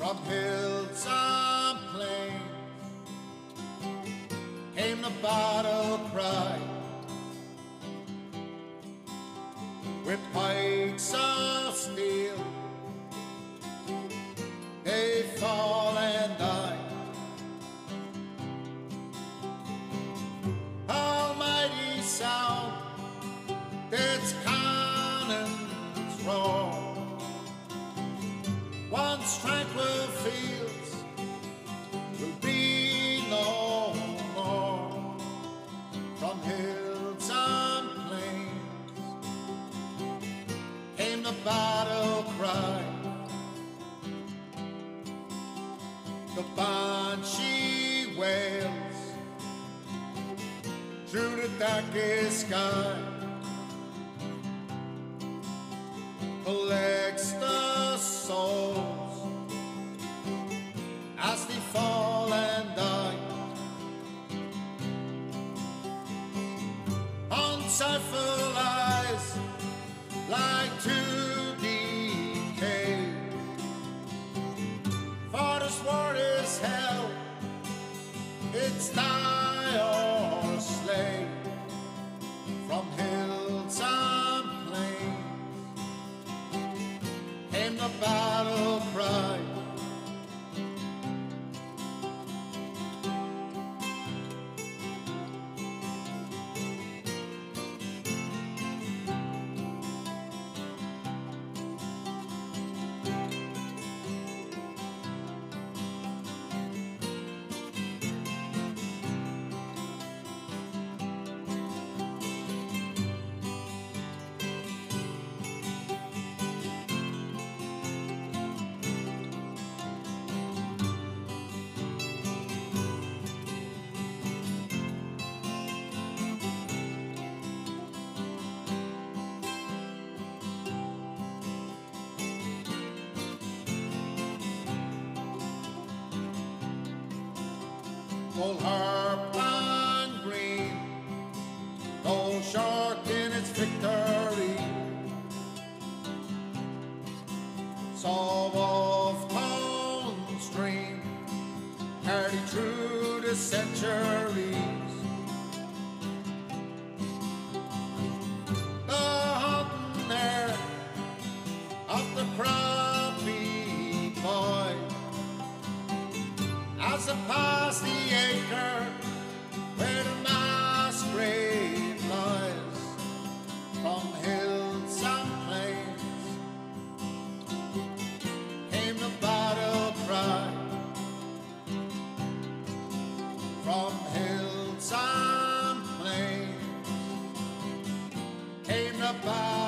From hills and plains came the battle cry, with pikes of steel they fall and die. Almighty sound, its cannons roar. Once tranquil fields will be no more. From hills and plains came the battle cry. The banshee wails through the darkest sky, collects the souls as they fall and die. Uncipher lies like to decay, for this war is hell, it's die or slay. From hills and plains came the battle cry. Gold harp and green, gold short in its victory. Soul of tone stream, carried through the centuries. The hunting air of the crappie boy, as I pass the acre where the mass grave lies. From hills and plains came the battle cry. From hills and plains came the battle